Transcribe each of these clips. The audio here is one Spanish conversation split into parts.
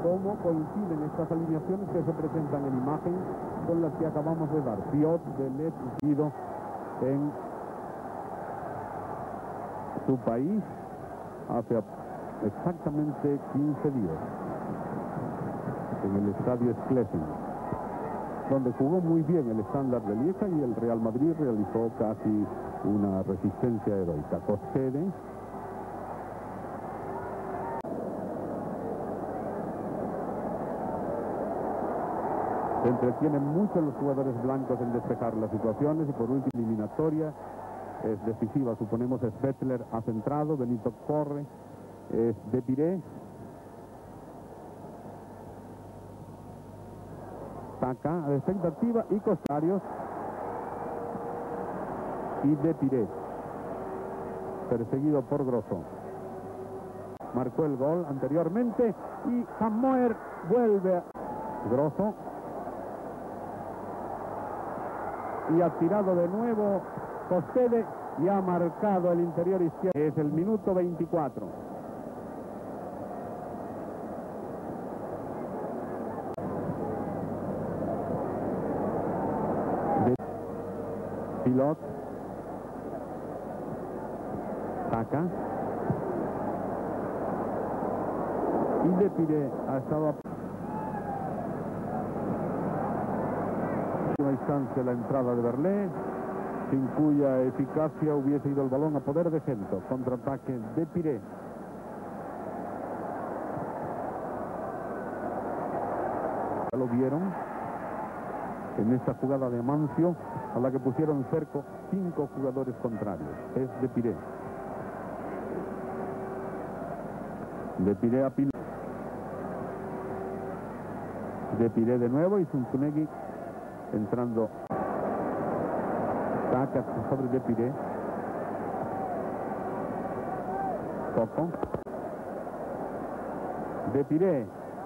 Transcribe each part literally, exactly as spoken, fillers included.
cómo coinciden estas alineaciones que se presentan en imagen con las que acabamos de dar. Piot de Lepido en su país hace exactamente quince días en el estadio Schleswig, donde jugó muy bien el Standard de Lieja y el Real Madrid realizó casi una resistencia heroica. Costede se entretienen mucho los jugadores blancos en despejar las situaciones y por última eliminatoria es decisiva, suponemos. Es Bettler ha centrado, Benito corre, es Depiré, Taca a expectativa y Costarios y Depiré, perseguido por Grosso. Marcó el gol anteriormente y Samoer vuelve a Grosso y ha tirado de nuevo Costede y ha marcado el interior izquierdo. Es el minuto veinticuatro. De Pilot. Taca. Y Depiré ha estado a última instancia la entrada de Berlé, sin cuya eficacia hubiese ido el balón a poder de Gento. Contraataque de Piré. Ya lo vieron en esta jugada de Amancio, a la que pusieron cerco cinco jugadores contrarios. Es de Piré. De Piré a Pilot. De Piré de nuevo y Zunzunegui entrando. Taca sobre Depiré. Poco. Depiré.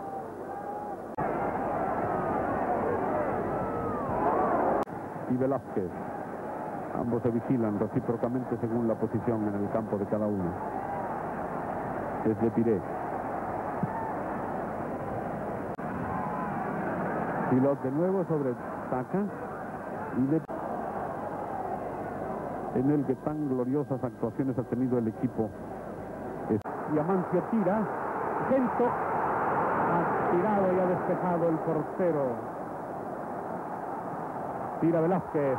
Y Velázquez. Ambos se vigilan recíprocamente según la posición en el campo de cada uno. Es Depiré. Pilot de nuevo sobre Taca. Y de en el que tan gloriosas actuaciones ha tenido el equipo. Y Amancio tira. Gento ha tirado y ha despejado el portero. Tira Velázquez.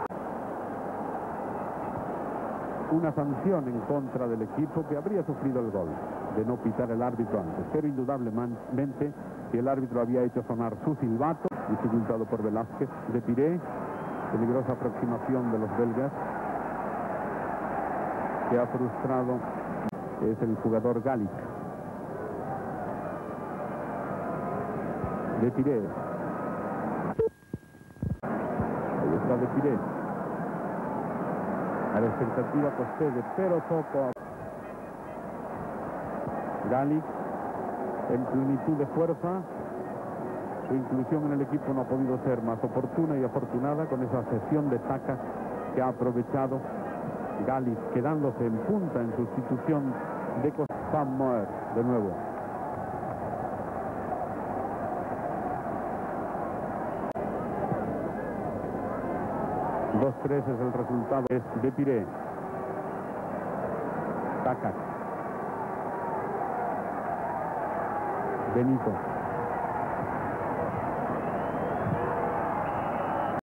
Una sanción en contra del equipo que habría sufrido el gol de no pitar el árbitro antes, pero indudablemente si el árbitro había hecho sonar su silbato, dificultado por Velázquez. De Piré, peligrosa aproximación de los belgas, que ha frustrado es el jugador Galic. De Piré. Ahí está De Piré. A la expectativa Costede, pero poco. Galic en plenitud de fuerza. Su inclusión en el equipo no ha podido ser más oportuna y afortunada con esa cesión de Taca que ha aprovechado Galic, quedándose en punta en sustitución de Samoer de nuevo. dos tres es el resultado. Es de Piré. Taca. Benito.